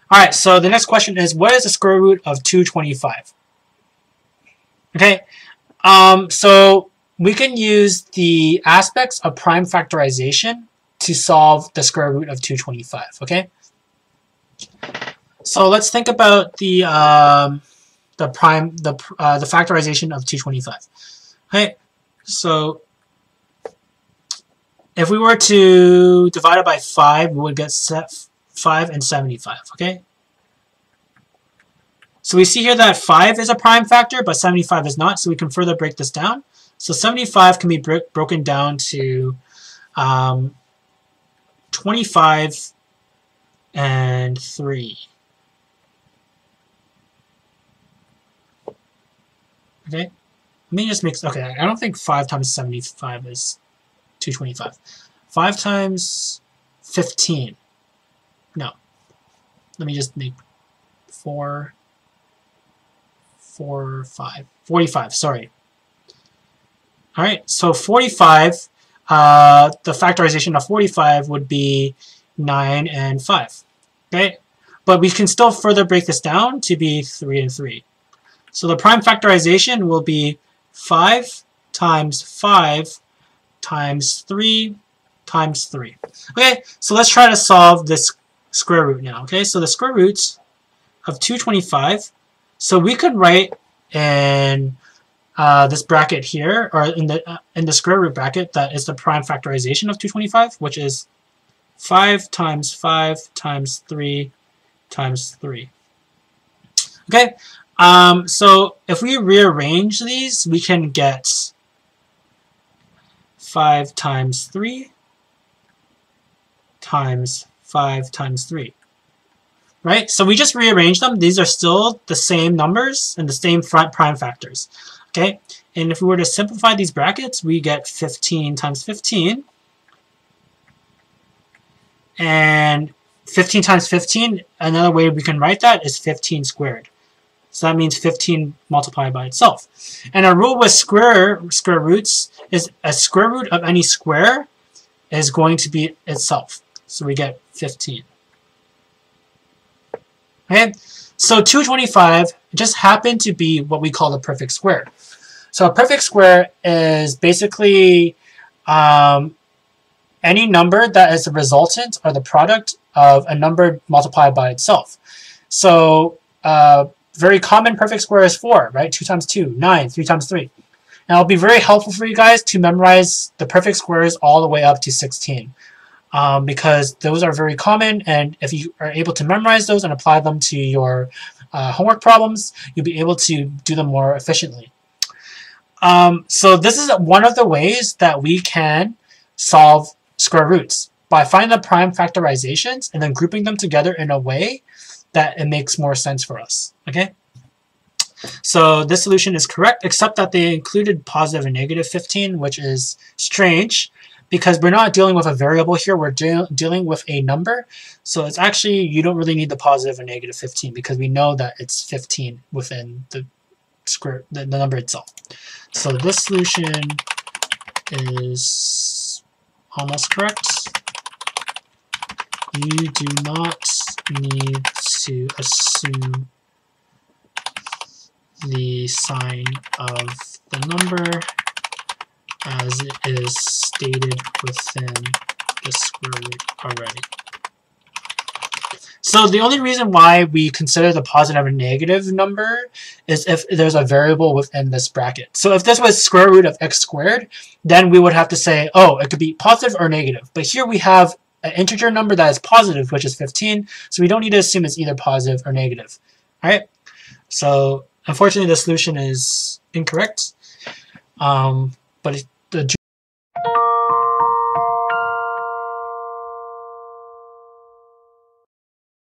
Alright, so the next question is, what is the square root of 225? Okay, so we can use the aspects of prime factorization to solve the square root of 225, okay? So let's think about the factorization of 225. Okay, so if we were to divide it by 5, we would get 5 and 75, okay? So we see here that 5 is a prime factor, but 75 is not, so we can further break this down. So 75 can be broken down to 25 and 3. Okay, let me just make, okay, I don't think 5 times 75 is 225. 5 times 15, no. Let me just make 45, sorry. Alright, so 45, the factorization of 45 would be 9 and 5, okay? But we can still further break this down to be 3 and 3. So the prime factorization will be 5 times 5 times 3 times 3. Okay, so let's try to solve this square root now. Okay, so the square root of 225, so we could write in this bracket here, or in the square root bracket, that is the prime factorization of 225, which is 5 times 5 times 3 times 3. Okay, so if we rearrange these, we can get 5 times 3 times 5 times 3. Right? So we just rearrange them. These are still the same numbers and the same prime factors. Okay? And if we were to simplify these brackets, we get 15 times 15. And 15 times 15, another way we can write that is 15 squared. So that means 15 multiplied by itself. And our rule with square roots is a square root of any square is going to be itself. So we get 15. Okay, so 225 just happened to be what we call a perfect square. So a perfect square is basically any number that is the resultant or the product of a number multiplied by itself. So very common perfect square is 4, right? 2 times 2, 9, 3 times 3. Now it'll be very helpful for you guys to memorize the perfect squares all the way up to 16. Because those are very common, and if you are able to memorize those and apply them to your homework problems, you'll be able to do them more efficiently. So this is one of the ways that we can solve square roots, by finding the prime factorizations and then grouping them together in a way that it makes more sense for us. Okay? So this solution is correct, except that they included positive and negative 15, which is strange, because we're not dealing with a variable here, we're dealing with a number. So it's actually, you don't really need the positive and negative 15, because we know that it's 15 within the number itself. So this solution is almost correct. You do not need to assume the sign of the number as it is stated within the square root already. So the only reason why we consider the positive and negative number is if there's a variable within this bracket. So if this was square root of x squared, then we would have to say, oh, it could be positive or negative. But here we have an integer number that is positive, which is 15, so we don't need to assume it's either positive or negative. All right? So unfortunately, the solution is incorrect. But